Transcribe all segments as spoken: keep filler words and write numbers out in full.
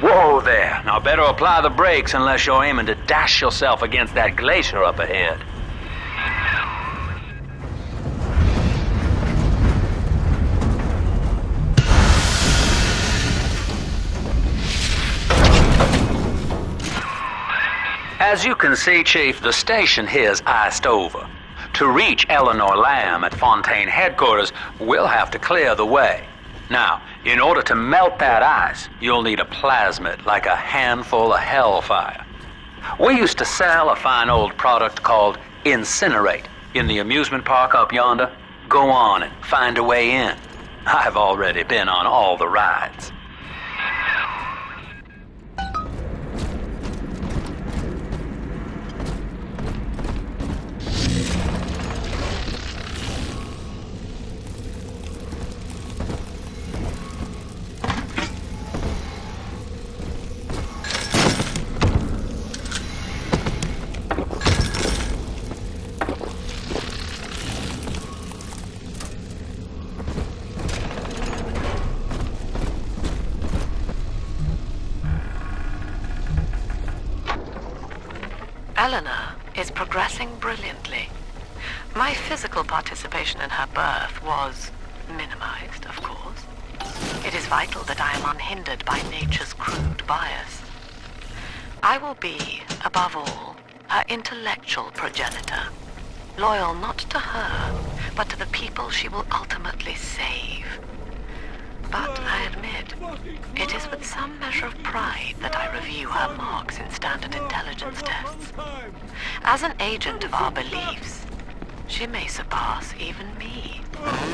Whoa there. Now better apply the brakes unless you're aiming to dash yourself against that glacier up ahead. As you can see, Chief, the station here's iced over. To reach Eleanor Lamb at Fontaine headquarters, we'll have to clear the way. Now, in order to melt that ice, you'll need a plasmid, like a handful of hellfire. We used to sell a fine old product called Incinerate in the amusement park up yonder. Go on and find a way in. I've already been on all the rides. Eleanor is progressing brilliantly. My physical participation in her birth was minimized, of course. It is vital that I am unhindered by nature's crude bias. I will be, above all, her intellectual progenitor, loyal not to her, but to the people she will ultimately save. But I admit, it is with some measure of pride that I review her marks in standard intelligence tests. As an agent of our beliefs, she may surpass even me.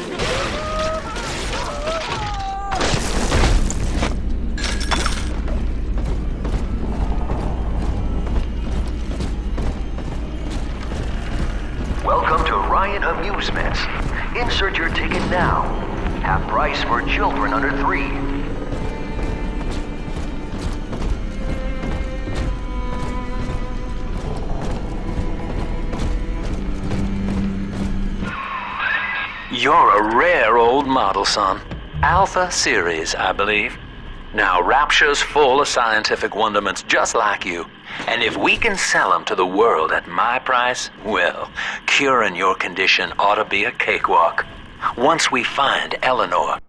Welcome to Ryan Amusements. Insert your ticket now. Half price for children under three. You're a rare old model, son. Alpha series, I believe. Now, Rapture's full of scientific wonderments just like you. And if we can sell them to the world at my price, well, curing your condition ought to be a cakewalk. Once we find Eleanor.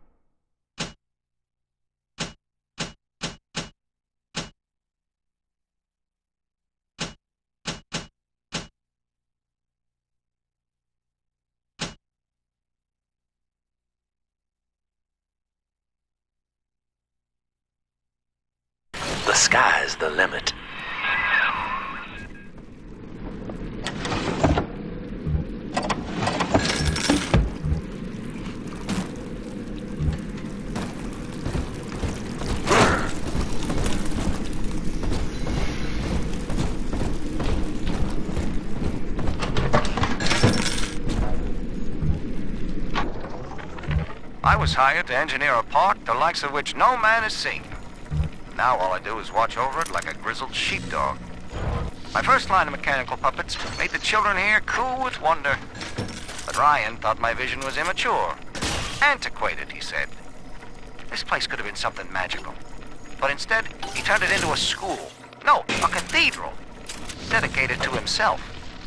The sky's the limit. I was hired to engineer a park the likes of which no man has seen. Now all I do is watch over it like a grizzled sheepdog. My first line of mechanical puppets made the children here coo with wonder. But Ryan thought my vision was immature. Antiquated, he said. This place could have been something magical. But instead, he turned it into a school. No, a cathedral. Dedicated to himself.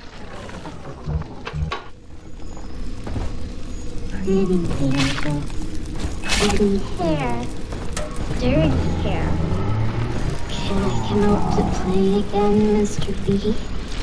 Pretty beautiful. Pretty hair. Dirty hair. Can I come out to play again, Mister B?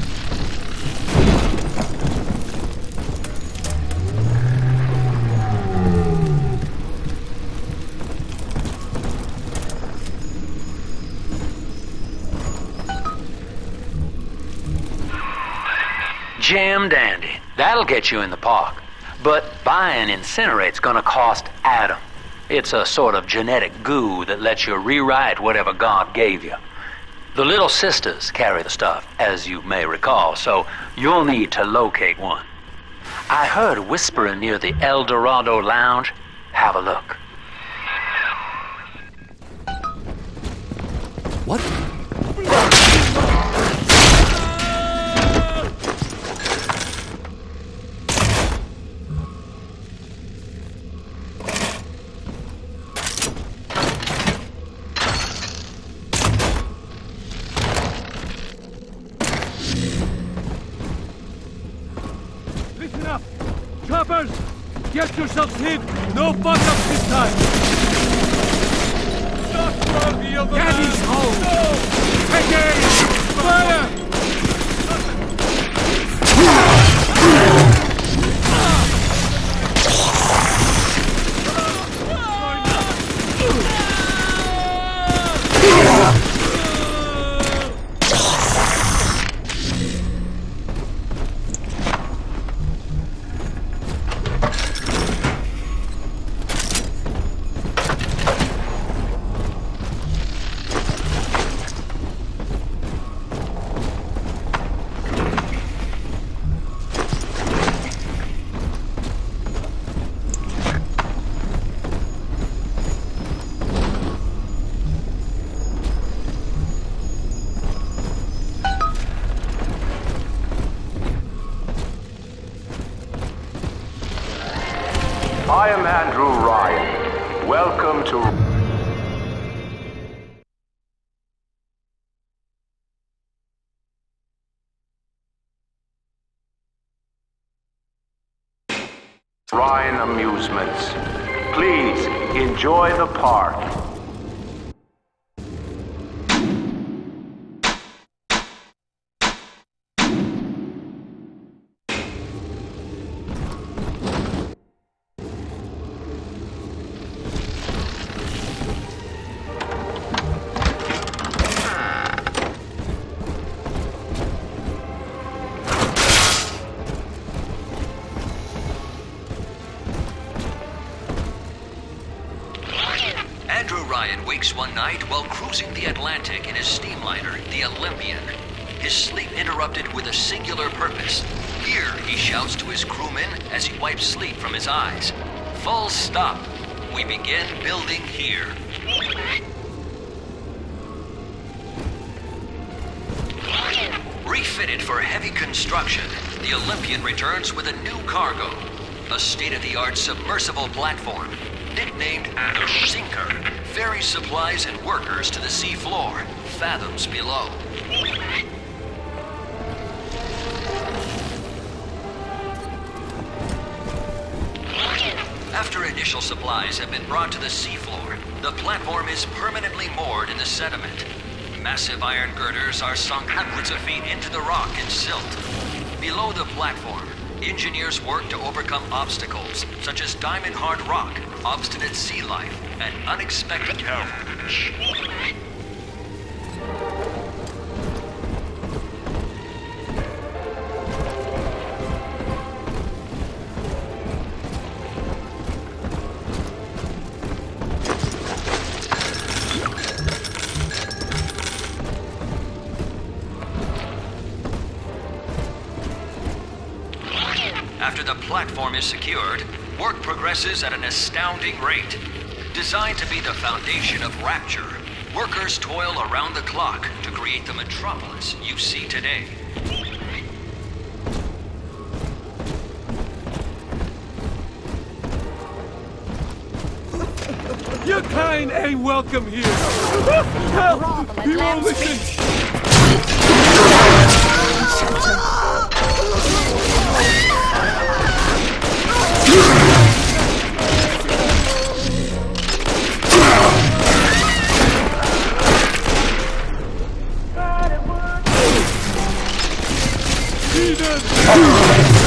Jam dandy. That'll get you in the park. But buying Incinerate's gonna cost Adam. It's a sort of genetic goo that lets you rewrite whatever God gave you. The Little Sisters carry the stuff, as you may recall, so you'll need to locate one. I heard whispering near the El Dorado Lounge. Have a look. What? Get yourselves hid! No fuck-ups this time! Not worthy of the Gaddy's home! No! Take aim! Fire! I am Andrew Ryan. Welcome to... Ryan Amusements. Please, enjoy the park. Andrew Ryan wakes one night while cruising the Atlantic in his steamliner, the Olympian. His sleep interrupted with a singular purpose. Here, he shouts to his crewmen as he wipes sleep from his eyes. Full stop. We begin building here. Refitted for heavy construction, the Olympian returns with a new cargo. A state-of-the-art submersible platform, nicknamed the Sinker, ferries supplies and workers to the sea floor, fathoms below. After initial supplies have been brought to the seafloor, the platform is permanently moored in the sediment. Massive iron girders are sunk hundreds of feet into the rock and silt. Below the platform, engineers work to overcome obstacles such as diamond-hard rock, obstinate sea life, and unexpected help. After the platform is secured, work progresses at an astounding rate. Designed to be the foundation of Rapture, workers toil around the clock to create the metropolis you see today. Your kind ain't welcome here! Help! You won't listen! He does.